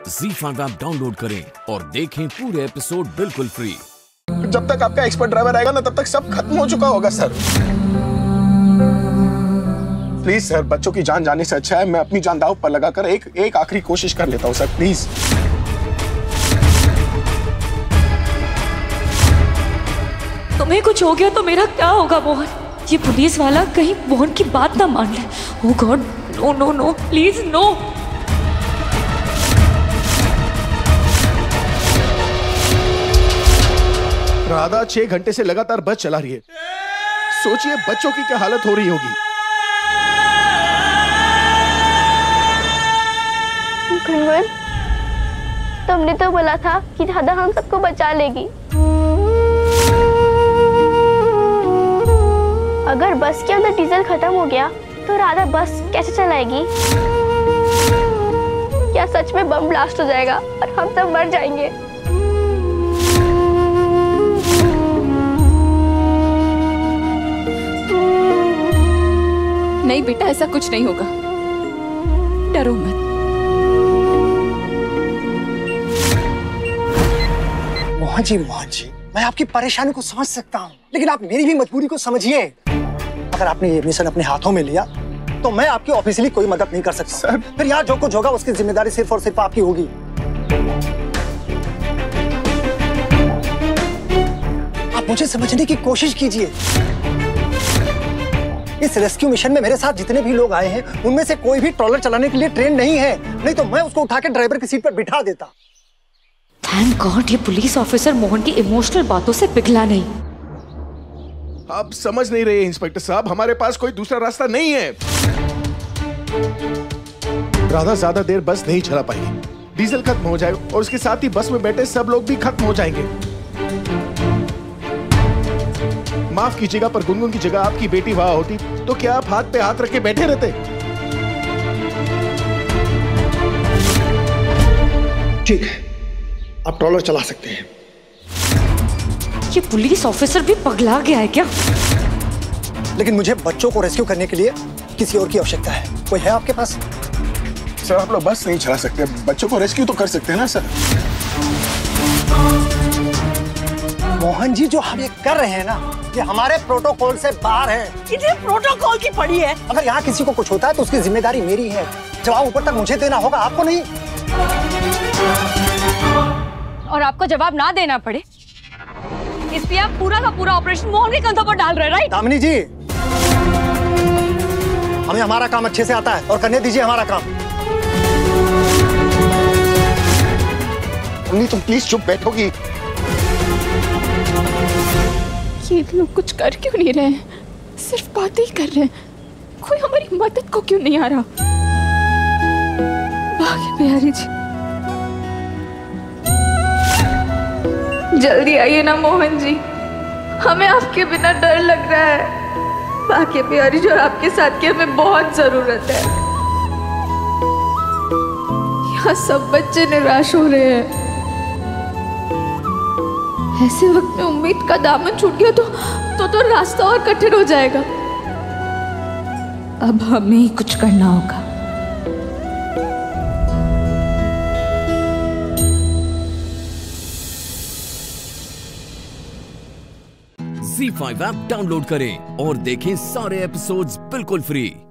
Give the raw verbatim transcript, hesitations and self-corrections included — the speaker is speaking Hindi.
ज़ी फाइव ऐप डाउनलोड करें और देखें पूरे एपिसोड बिल्कुल फ्री। जब तक आपका एक्सपर्ट ड्राइवर आएगा ना, तब तक सब खत्म हो चुका होगा सर। प्लीज सर, बच्चों की जान जाने से अच्छा है मैं अपनी जान दांव पर लगाकर एक एक आखिरी कोशिश कर लेता हूँ सर, प्लीज। तुम्हें कुछ हो गया तो मेरा क्या होगा मोहन? ये पुलिस वाला कहीं मोहन की बात ना मान ले। Oh God, no no no, please no. Radha छह घंटे से लगातार बस चला रही है। सोचिए बच्चों की क्या हालत हो रही होगी। गुनगुन, तुमने तो बोला था कि राधा हम सबको बचा लेगी। अगर बस के अंदर डीजल खत्म हो गया तो राधा बस कैसे चलाएगी? क्या सच में बम ब्लास्ट हो जाएगा और हम सब मर जाएंगे? नहीं बेटा, ऐसा कुछ नहीं होगा, डरो मत। मोहन जी, मोहन जी, मैं आपकी परेशानी को समझ सकता हूँ, लेकिन आप मेरी भी मजबूरी को समझिए। अगर आपने ये मिशन अपने हाथों में लिया तो मैं आपकी ऑफिशियली कोई मदद नहीं कर सकता सर। फिर यहाँ जो कुछ होगा उसकी जिम्मेदारी सिर्फ और सिर्फ आपकी होगी। आप मुझे समझने की कोशिश कीजिए। इस रेस्क्यू मिशन में मेरे साथ जितने भी लोग आए हैं उनमें से कोई भी ट्रॉलर चलाने के लिए ट्रेन नहीं है, नहीं तो मैं उसको उठा के ड्राइवर की सीट पर बिठा देता। थैंक गॉड ये पुलिस ऑफिसर मोहन की इमोशनल बातों से पिघला नहीं। आप समझ नहीं रहे इंस्पेक्टर साहब, हमारे पास कोई दूसरा रास्ता नहीं है। राधा ज्यादा देर बस नहीं चला पाएगी, डीजल खत्म हो जाए और उसके साथ ही बस में बैठे सब लोग भी खत्म हो जाएंगे। माफ कीजिएगा, पर गुनगुन की जगह आपकी बेटी वहां होती तो क्या आप हाथ पे हाथ रख के बैठे रहते? ठीक है, आप ट्रॉलर चला सकते हैं। ये पुलिस ऑफिसर भी पगला गया है क्या? लेकिन मुझे बच्चों को रेस्क्यू करने के लिए किसी और की आवश्यकता है। कोई है आपके पास? सर, आप लोग बस नहीं चला सकते, बच्चों को रेस्क्यू तो कर सकते हैं ना सर। मोहन जी, जो हम ये कर रहे हैं ना, ये हमारे प्रोटोकॉल से बाहर है। इधर प्रोटोकॉल की पड़ी है। अगर यहाँ किसी को कुछ होता है तो उसकी जिम्मेदारी मेरी है। जवाब ऊपर तक मुझे देना होगा, आपको नहीं। और आपको जवाब ना देना पड़े इसलिए आप पूरा का पूरा ऑपरेशन मोहन के कंधों पर डाल रहे हैं, राइट? दामिनी जी, हमें हमारा काम अच्छे से आता है और करने दीजिए हमारा काम। उन्हीं, तुम प्लीज चुप बैठोगी? ये लोग कुछ कर क्यों नहीं रहे हैं? सिर्फ बातें ही कर रहे हैं। कोई हमारी मदद को क्यों नहीं आ रहा? भाग्य प्यारी जी, जल्दी आइए ना मोहन जी, हमें आपके बिना डर लग रहा है। भाग्य प्यारी जी, और आपके साथ की हमें बहुत जरूरत है। यहाँ सब बच्चे निराश हो रहे हैं। ऐसे वक्त में उम्मीद का दामन छूट गया तो तो तो रास्ता और कठिन हो जाएगा। अब हमें ही कुछ करना होगा। ज़ी फाइव ऐप डाउनलोड करें और देखें सारे एपिसोड्स बिल्कुल फ्री।